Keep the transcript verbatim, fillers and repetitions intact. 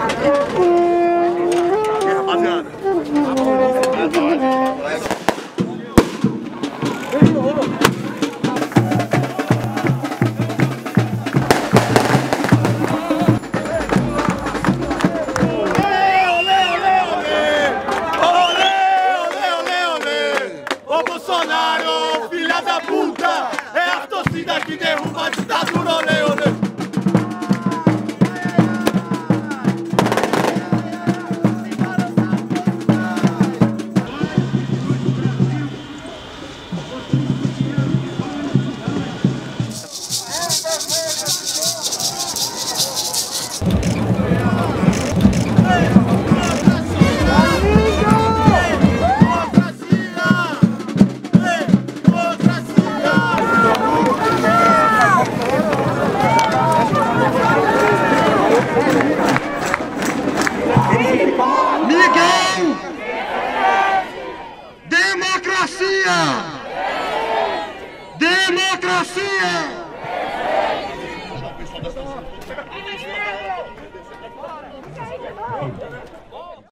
Bolsonaro, filha da puta, é a torcida que derruba a ditadura, olê, olê. Miguel! Democracia! Democracia!